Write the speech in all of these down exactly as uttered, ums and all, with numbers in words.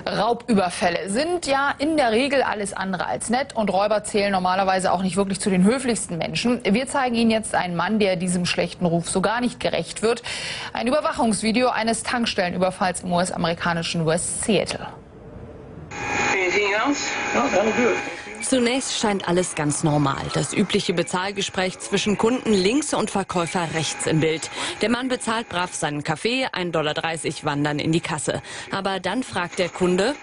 Raubüberfälle sind ja in der Regel alles andere als nett und Räuber zählen normalerweise auch nicht wirklich zu den höflichsten Menschen. Wir zeigen Ihnen jetzt einen Mann, der diesem schlechten Ruf so gar nicht gerecht wird. Ein Überwachungsvideo eines Tankstellenüberfalls im U S-amerikanischen West Seattle. Zunächst scheint alles ganz normal. Das übliche Bezahlgespräch zwischen Kunden links und Verkäufer rechts im Bild. Der Mann bezahlt brav seinen Kaffee, ein Dollar dreißig wandern in die Kasse. Aber dann fragt der Kunde: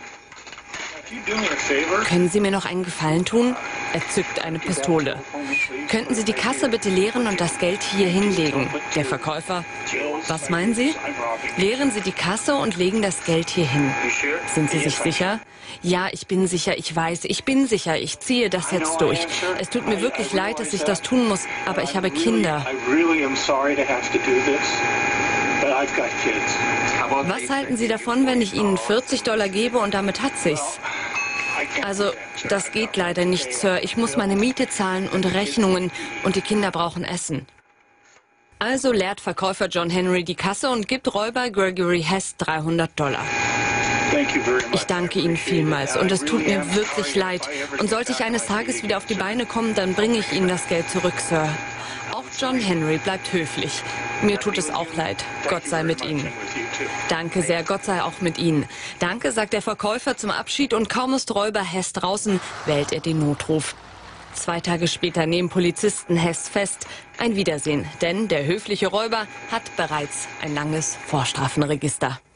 Können Sie mir noch einen Gefallen tun? Er zückt eine Pistole. Könnten Sie die Kasse bitte leeren und das Geld hier hinlegen? Der Verkäufer: Was meinen Sie? Leeren Sie die Kasse und legen das Geld hier hin. Sind Sie sich sicher? Ja, ich bin sicher, ich weiß, ich bin sicher, ich ziehe das jetzt durch. Es tut mir wirklich leid, dass ich das tun muss, aber ich habe Kinder. Was halten Sie davon, wenn ich Ihnen vierzig Dollar gebe und damit hat sich's? Also, das geht leider nicht, Sir. Ich muss meine Miete zahlen und Rechnungen und die Kinder brauchen Essen. Also leert Verkäufer John Henry die Kasse und gibt Räuber Gregory Hess dreihundert Dollar. Ich danke Ihnen vielmals und es tut mir wirklich leid. Und sollte ich eines Tages wieder auf die Beine kommen, dann bringe ich Ihnen das Geld zurück, Sir. Auch John Henry bleibt höflich. Mir tut es auch leid. Gott sei mit Ihnen. Danke sehr, Gott sei auch mit Ihnen. Danke, sagt der Verkäufer zum Abschied und kaum ist Räuber Hess draußen, wählt er den Notruf. Zwei Tage später nehmen Polizisten Hess fest. Ein Wiedersehen, denn der höfliche Räuber hat bereits ein langes Vorstrafenregister.